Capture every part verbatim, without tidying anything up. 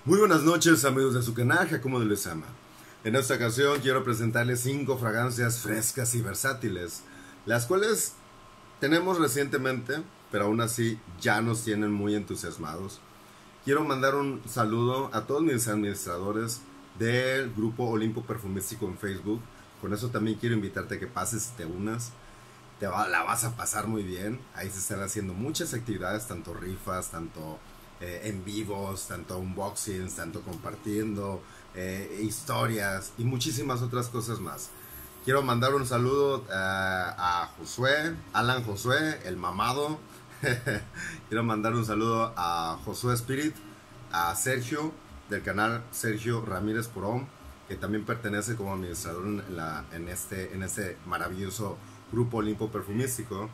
Muy buenas noches, amigos de su canal Jacomo de Lezama. En esta ocasión quiero presentarles cinco fragancias frescas y versátiles, las cuales tenemos recientemente, pero aún así ya nos tienen muy entusiasmados. Quiero mandar un saludo a todos mis administradores del grupo Olimpo Perfumístico en Facebook. Con eso también quiero invitarte a que pases y te unas. Te va, la vas a pasar muy bien. Ahí se están haciendo muchas actividades, tanto rifas, tanto eh, en vivos, tanto unboxings, tanto compartiendo eh, historias y muchísimas otras cosas más. Quiero mandar un saludo eh, a Josué, Alan Josué, el mamado. Quiero mandar un saludo a Josué Spirit, a Sergio del canal Sergio Ramírez Porón, que también pertenece como administrador en, la, en, este, en este maravilloso grupo Olimpo Perfumístico.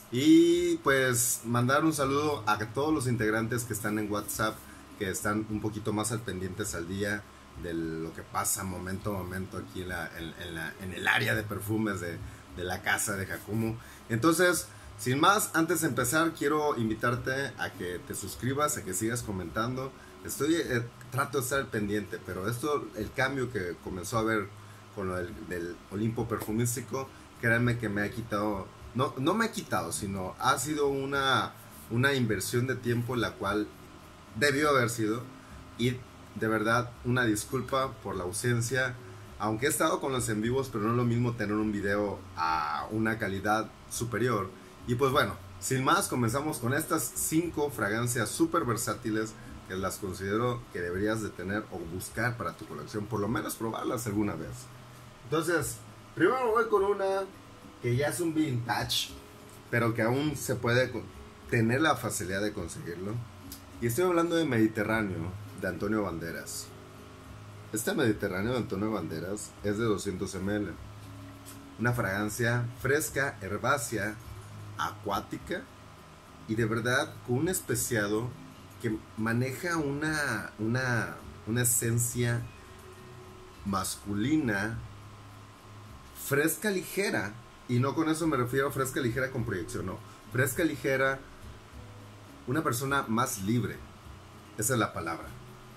Y pues mandar un saludo a todos los integrantes que están en WhatsApp, que están un poquito más al pendientes al día de lo que pasa momento a momento aquí en, la, en, en, la, en el área de perfumes de, de la casa de Jacomo. Entonces, sin más, antes de empezar, quiero invitarte a que te suscribas, a que sigas comentando. Estoy, eh, trato de estar al pendiente, pero esto, el cambio que comenzó a haber con lo del, del Olimpo Perfumístico, créanme que me ha quitado, no, no me ha quitado, sino ha sido una, una inversión de tiempo la cual debió haber sido. Y de verdad, una disculpa por la ausencia, aunque he estado con los en vivos, pero no es lo mismo tener un video a una calidad superior. Y pues bueno, sin más, comenzamos con estas cinco fragancias súper versátiles que las considero que deberías de tener o buscar para tu colección, por lo menos probarlas alguna vez. Entonces, primero voy con una que ya es un vintage, pero que aún se puede tener la facilidad de conseguirlo. Y estoy hablando de Mediterráneo, de Antonio Banderas. Este Mediterráneo de Antonio Banderas es de doscientos mililitros. Una fragancia fresca, herbácea, acuática y de verdad con un especiado que maneja una, una, una esencia masculina, fresca, ligera. Y no con eso me refiero a fresca, ligera con proyección, no. Fresca, ligera, una persona más libre. Esa es la palabra.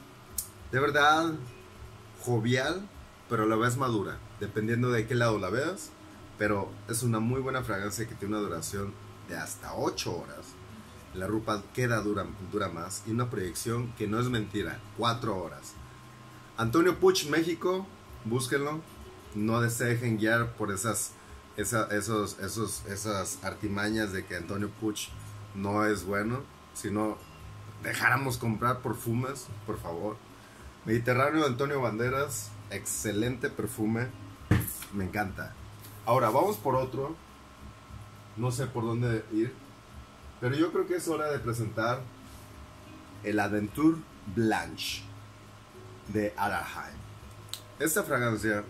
De verdad, jovial, pero a la vez madura, dependiendo de qué lado la veas. Pero es una muy buena fragancia que tiene una duración de hasta ocho horas. La ropa queda dura, dura más. Y una proyección que no es mentira, cuatro horas. Antonio Puig, México, búsquenlo. No se dejen guiar por esas, esa, esos, esos, esas artimañas de que Antonio Puig no es bueno. Si no dejáramos comprar perfumes, por favor. Mediterráneo de Antonio Banderas, excelente perfume, me encanta. Ahora vamos por otro, no sé por dónde ir, pero yo creo que es hora de presentar el Aventure Blanche de Araheim. Esta fragancia,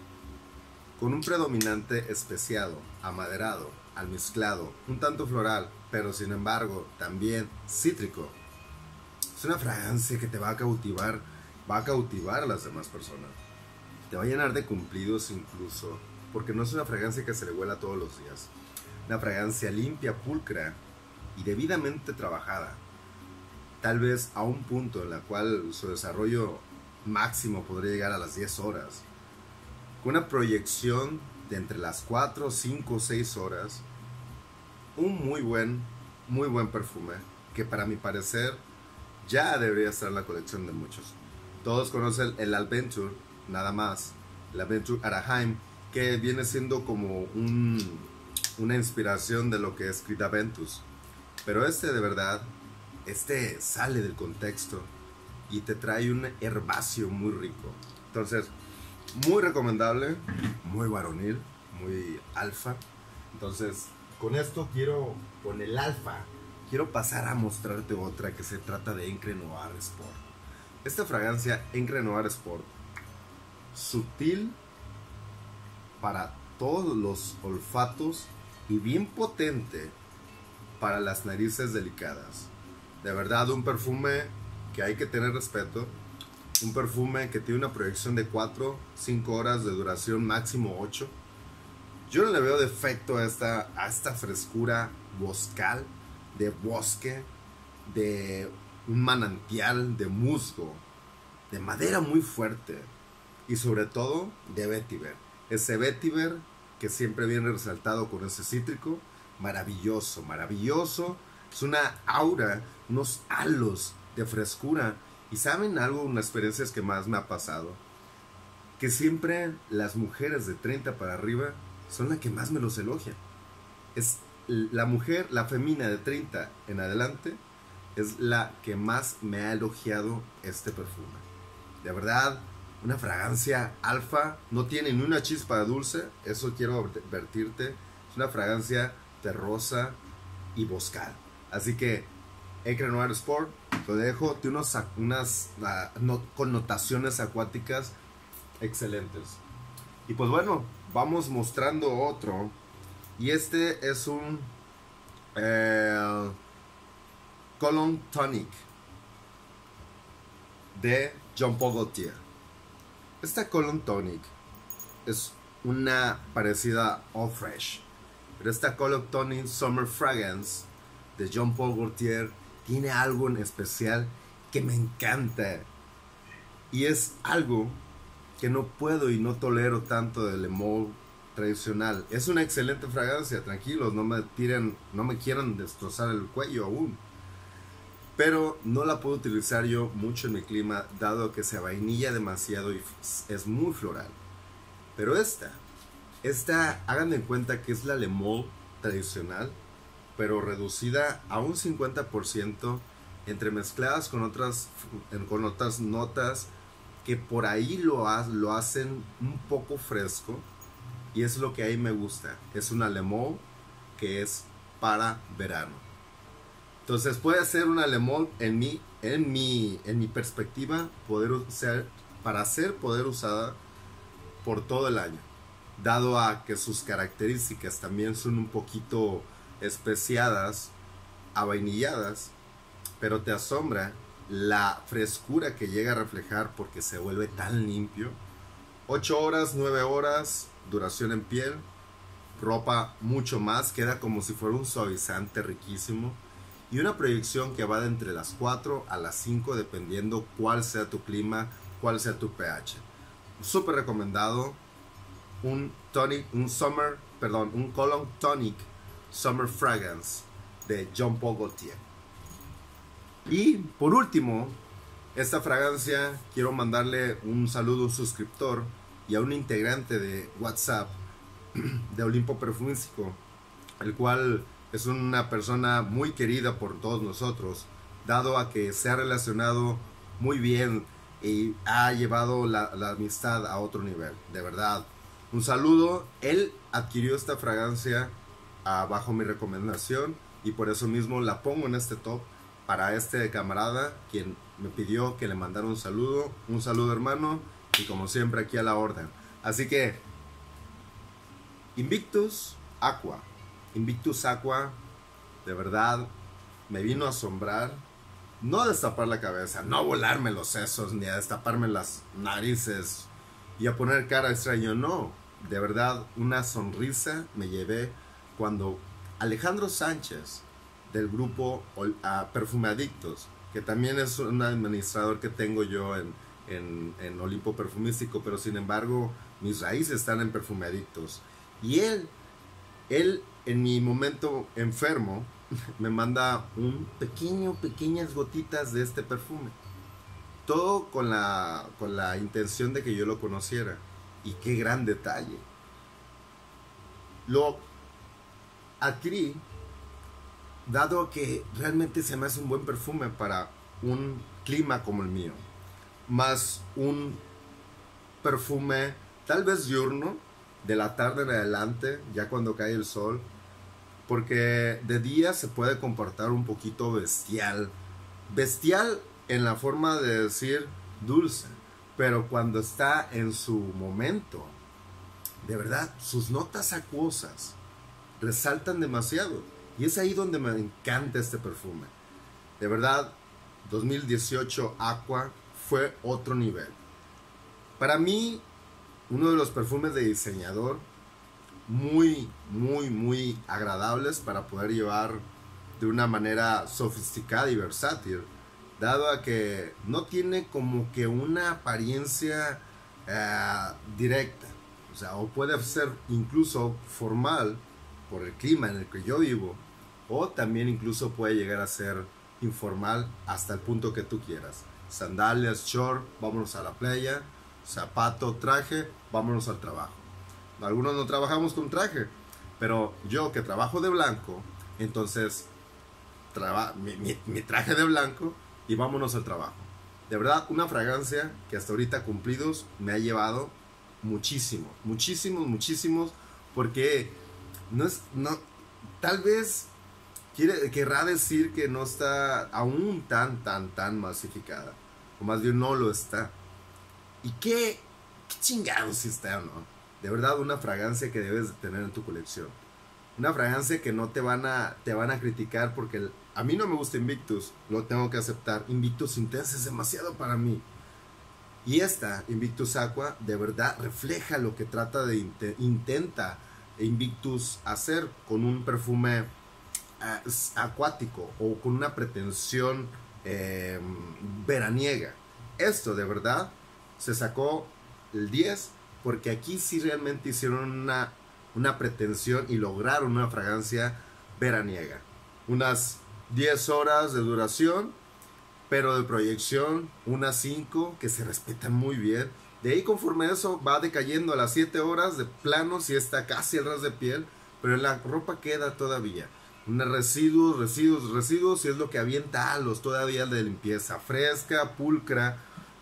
con un predominante especiado, amaderado, almizclado, un tanto floral, pero sin embargo también cítrico. Es una fragancia que te va a cautivar, va a cautivar a las demás personas. Te va a llenar de cumplidos incluso, porque no es una fragancia que se le huela todos los días. Una fragancia limpia, pulcra y debidamente trabajada. Tal vez a un punto en el cual su desarrollo máximo podría llegar a las diez horas. Con una proyección de entre las cuatro, cinco, seis horas. Un muy buen, muy buen perfume que para mi parecer ya debería estar en la colección de muchos. Todos conocen el Aventure, nada más. El Aventure Araheim, que viene siendo como un, una inspiración de lo que es Creed Aventus. Pero este de verdad, este sale del contexto y te trae un herbáceo muy rico. Entonces, muy recomendable, muy varonil, muy alfa. Entonces, con esto quiero, con el alfa, quiero pasar a mostrarte otra que se trata de Encre Noir Sport. Esta fragancia Encre Noir Sport, sutil para todos los olfatos y bien potente para las narices delicadas. De verdad, un perfume que hay que tener respeto. Un perfume que tiene una proyección de cuatro, cinco horas de duración, máximo ocho. Yo no le veo defecto a esta, a esta frescura boscal, de bosque, de un manantial de musgo. de madera muy fuerte y sobre todo de vetiver. Ese vetiver que siempre viene resaltado con ese cítrico, maravilloso, maravilloso. Es una aura, unos halos de frescura. Y ¿saben algo? Una experiencia que más me ha pasado, que siempre las mujeres de treinta para arriba son las que más me los elogian. Es la mujer, la femina de treinta en adelante, es la que más me ha elogiado este perfume. De verdad, una fragancia alfa, no tiene ni una chispa de dulce, eso quiero advertirte. Es una fragancia terrosa y boscal. Así que Acre Noir Sport, lo dejo, tiene unos, unas uh, no, connotaciones acuáticas excelentes. Y pues bueno, vamos mostrando otro. Y este es un eh, Cologne Tonic de Jean Paul Gaultier. Esta Cologne Tonic es una parecida a All Fresh, pero esta Cologne Tonic Summer Fragrance de Jean Paul Gaultier tiene algo en especial que me encanta, y es algo que no puedo y no tolero tanto del Le Male tradicional. Es una excelente fragancia, tranquilos, no me tiren, no me quieran destrozar el cuello aún, pero no la puedo utilizar yo mucho en mi clima, dado que se vainilla demasiado y es muy floral. Pero esta, esta, hagan en cuenta que es la Le Male tradicional, pero reducida a un cincuenta por ciento, entremezcladas con otras, con otras notas que por ahí lo, ha, lo hacen un poco fresco, y es lo que ahí me gusta. Es una Le Male que es para verano. Entonces puede ser una Le Male en mi, en mi, en mi perspectiva, poder ser, para ser poder usada por todo el año, dado a que sus características también son un poquito especiadas, avainilladas, pero te asombra la frescura que llega a reflejar porque se vuelve tan limpio. ocho horas, nueve horas, duración en piel, ropa mucho más, queda como si fuera un suavizante riquísimo, y una proyección que va de entre las cuatro a las cinco dependiendo cuál sea tu clima, cuál sea tu pH. Súper recomendado. Un tonic, un summer, perdón, un Cologne Tonic Summer Fragrance de Jean Paul Gaultier. Y por último, esta fragancia quiero mandarle un saludo a un suscriptor y a un integrante de WhatsApp de Olimpo Perfumístico, el cual es una persona muy querida por todos nosotros, dado a que se ha relacionado muy bien y ha llevado la, la amistad a otro nivel. De verdad, un saludo. Él adquirió esta fragancia uh, bajo mi recomendación, y por eso mismo la pongo en este top para este camarada quien me pidió que le mandara un saludo. Un saludo, hermano, y como siempre aquí a la orden. Así que Invictus Aqua, Invictus Aqua, de verdad me vino a asombrar. No a destapar la cabeza, no a volarme los sesos, ni a destaparme las narices y a poner cara extraño, no. De verdad, una sonrisa me llevé cuando Alejandro Sánchez, del grupo uh, Perfume Adictos, que también es un administrador que tengo yo en, en, en Olimpo Perfumístico, pero sin embargo mis raíces están en Perfume Adictos, y él, él en mi momento enfermo me manda un pequeño, pequeñas gotitas de este perfume, todo con la, con la intención de que yo lo conociera. Y qué gran detalle, lo adquirí dado que realmente se me hace un buen perfume para un clima como el mío, más un perfume tal vez diurno, de la tarde en adelante, ya cuando cae el sol, porque de día se puede comportar un poquito bestial, bestial en la forma de decir dulce, pero cuando está en su momento, de verdad, sus notas acuosas resaltan demasiado, y es ahí donde me encanta este perfume. De verdad, dos mil dieciocho Aqua fue otro nivel. Para mí, uno de los perfumes de diseñador muy, muy, muy agradables para poder llevar de una manera sofisticada y versátil, dado a que no tiene como que una apariencia uh, directa, o sea, o puede ser incluso formal por el clima en el que yo vivo, o también incluso puede llegar a ser informal hasta el punto que tú quieras. Sandalias, short, vámonos a la playa, zapato, traje, vámonos al trabajo. Algunos no trabajamos con traje, pero yo que trabajo de blanco, entonces traba mi, mi, mi traje de blanco y vámonos al trabajo. De verdad, una fragancia que hasta ahorita cumplidos me ha llevado muchísimo, muchísimos, muchísimos, porque no es, no, tal vez quiere, querrá decir que no está aún tan, tan, tan masificada, o más bien no lo está. ¿Y qué, qué chingados si está o no? De verdad, una fragancia que debes de tener en tu colección. Una fragancia que no te van a, te van a criticar porque el, a mí no me gusta Invictus, lo tengo que aceptar. Invictus Intense es demasiado para mí. Y esta, Invictus Aqua, de verdad refleja lo que trata de intenta Invictus hacer con un perfume uh, acuático o con una pretensión eh, veraniega. Esto de verdad se sacó el diez porque aquí sí realmente hicieron una, una pretensión y lograron una fragancia veraniega. Unas diez horas de duración, pero de proyección unas cinco que se respetan muy bien. De ahí conforme eso va decayendo a las siete horas de plano, si está casi el ras de piel, pero en la ropa queda todavía unos residuos, residuos, residuos, y es lo que avienta halos todavía de limpieza, fresca, pulcra,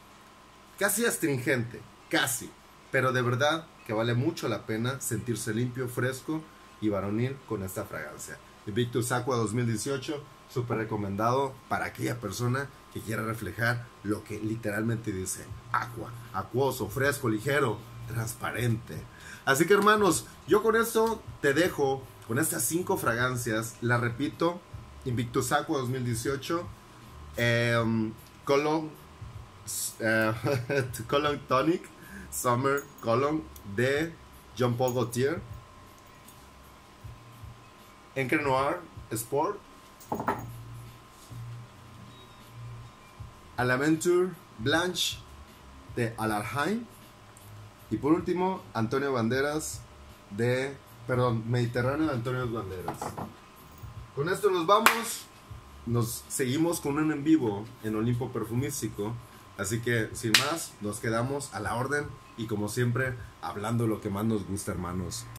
casi astringente, casi, pero de verdad que vale mucho la pena sentirse limpio, fresco y varonil con esta fragancia. Invictus Aqua dos mil dieciocho, súper recomendado para aquella persona que quiera reflejar lo que literalmente dice agua, acuoso, fresco, ligero, transparente. Así que hermanos, yo con esto te dejo con estas cinco fragancias. La repito: Invictus Aqua dos mil dieciocho, eh, Cologne, eh, Cologne Tonic Summer Cologne de Jean Paul Gaultier, Encre Noir Sport, A l'Aventure Blanche de Alarhain, y por último Antonio Banderas de, perdón, Mediterráneo de Antonio Banderas. Con esto nos vamos, nos seguimos con un en vivo en Olimpo Perfumístico, así que sin más nos quedamos a la orden y como siempre hablando lo que más nos gusta, hermanos.